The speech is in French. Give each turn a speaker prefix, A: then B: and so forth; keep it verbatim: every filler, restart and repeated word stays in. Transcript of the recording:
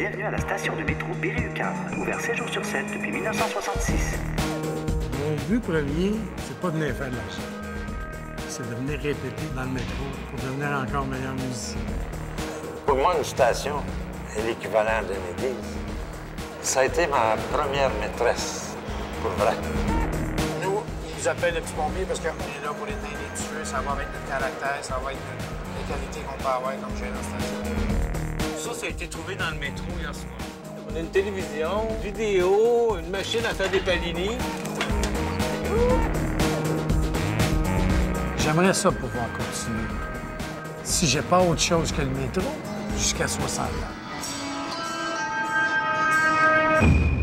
A: Bienvenue à la station de métro Berry-UQAM, ouvert sept jours sur sept depuis mille neuf cent soixante-six.
B: Mon but premier, c'est pas de venir faire de l'argent. C'est de venir répéter dans le métro pour devenir encore meilleur musicien.
C: Pour moi, une station est l'équivalent d'une église. Ça a été ma première maîtresse, pour vrai.
D: Nous, ils nous appellent le petit pompier parce qu'on est là pour éteindre les feux, ça va avec notre caractère, ça va avec les qualités qu'on peut avoir comme gérant station.
E: Ça, ça a été trouvé dans le métro hier soir. On a une télévision, une vidéo, une machine à faire des panini.
B: J'aimerais ça pouvoir continuer. Si j'ai pas autre chose que le métro, jusqu'à soixante ans.